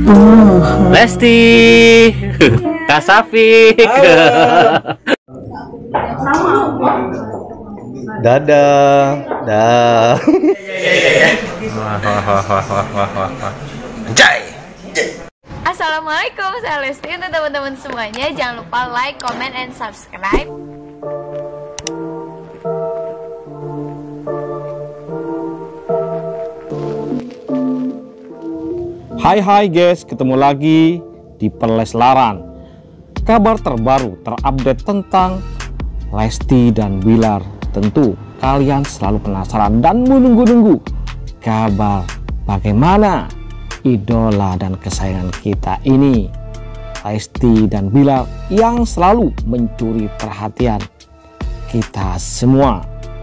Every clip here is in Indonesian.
Lesti, Kak Safik. Dadah, dah. Assalamualaikum, saya Lesti. Untuk teman-teman semuanya, jangan lupa like, comment, and subscribe. Hai guys, ketemu lagi di Perleslaran. Kabar terbaru terupdate tentang Lesti dan Bilar. Tentu kalian selalu penasaran dan menunggu-nunggu kabar bagaimana idola dan kesayangan kita ini, Lesti dan Bilar, yang selalu mencuri perhatian kita semua.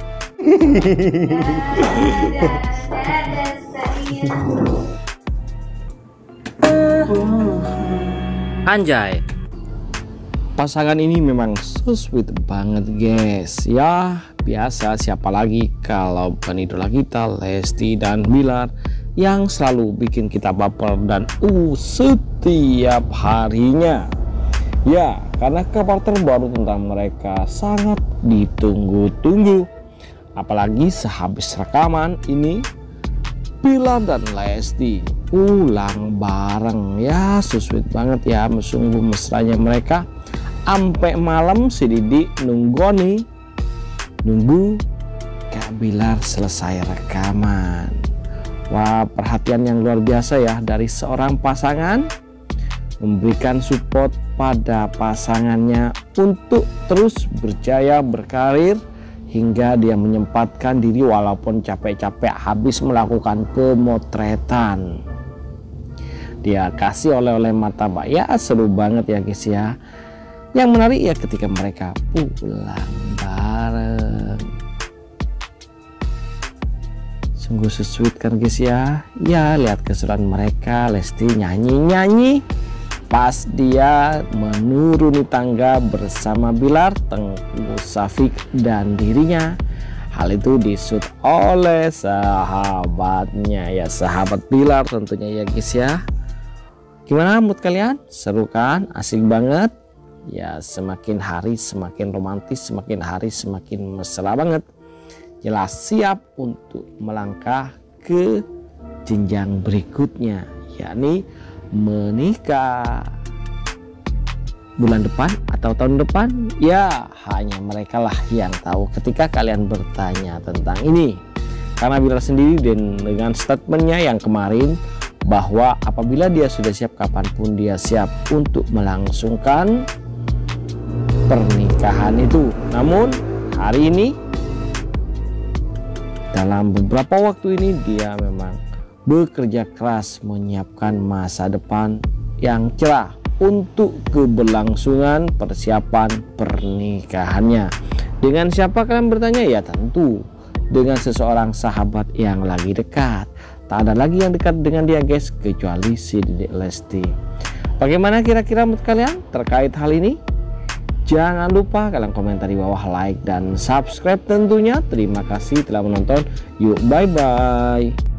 Anjay, Pasangan ini memang so sweet banget guys. Ya biasa, siapa lagi kalau bukan idola kita, Lesti dan Bilar, yang selalu bikin kita baper dan setiap harinya. Ya, karena kabar terbaru tentang mereka sangat ditunggu-tunggu. Apalagi sehabis rekaman ini, Bilar dan Lesti pulang bareng. Ya so sweet banget ya, sungguh mesranya mereka. Sampai malam si Didi nunggu Kak Bilar selesai rekaman. Wah, perhatian yang luar biasa ya dari seorang pasangan, memberikan support pada pasangannya untuk terus berjaya berkarir hingga dia menyempatkan diri walaupun capek-capek habis melakukan pemotretan. Dia kasih oleh-oleh martabak. Ya seru banget ya guys ya. Yang menarik ya ketika mereka pulang bareng. Sungguh sweet kan guys ya. Ya lihat keseruan mereka. Lesti nyanyi-nyanyi pas dia menuruni tangga bersama Bilar, Tengku Safik dan dirinya. Hal itu disut oleh sahabatnya, ya sahabat Bilar tentunya ya guys ya. Gimana mood kalian? Seru kan? Asik banget. Ya semakin hari semakin romantis, semakin hari semakin mesra banget. Jelas siap untuk melangkah ke jenjang berikutnya, yakni menikah. Bulan depan atau tahun depan, ya hanya mereka lah yang tahu. Ketika kalian bertanya tentang ini, karena Bilar sendiri dengan statementnya yang kemarin bahwa apabila dia sudah siap, kapanpun dia siap untuk melangsungkan pernikahan itu. Namun hari ini, dalam beberapa waktu ini, dia memang bekerja keras menyiapkan masa depan yang cerah untuk keberlangsungan persiapan pernikahannya. Dengan siapa kalian bertanya? Ya tentu dengan seseorang sahabat yang lagi dekat. Tak ada lagi yang dekat dengan dia guys, kecuali si Dedek Lesti. Bagaimana kira-kira menurut kalian terkait hal ini? Jangan lupa kalian komentar di bawah, like dan subscribe tentunya. Terima kasih telah menonton. Yuk bye bye.